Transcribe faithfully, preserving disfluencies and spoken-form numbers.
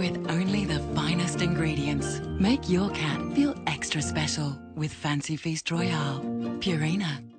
with only the finest ingredients. Make your cat feel extra special with Fancy Feast Royale. Purina.